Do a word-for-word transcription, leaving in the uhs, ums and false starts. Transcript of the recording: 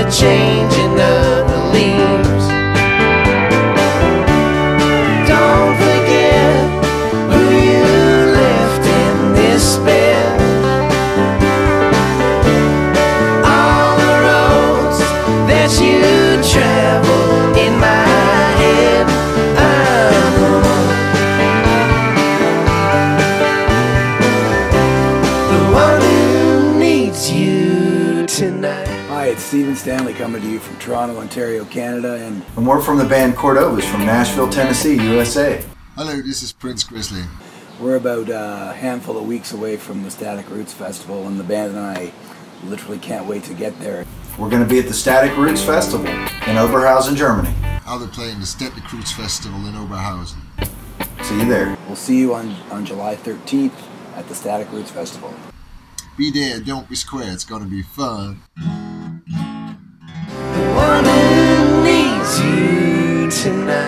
changing of the leaves. Don't forget who you left in this bed. All the roads that you travel in my head. I'm the one who needs you tonight. Hi, it's Stephen Stanley coming to you from Toronto, Ontario, Canada, and And we're from the band Cordovas from Nashville, Tennessee, U S A. Hello, this is Prince Grizzly. we're about a handful of weeks away from the Static Roots Festival, and the band and I literally can't wait to get there. We're going to be at the Static Roots Festival in Oberhausen, Germany. I'll be playing the Static Roots Festival in Oberhausen. See you there. We'll see you on, on July thirteenth at the Static Roots Festival. Be there, don't be square, it's gonna be fun. The one who needs you tonight.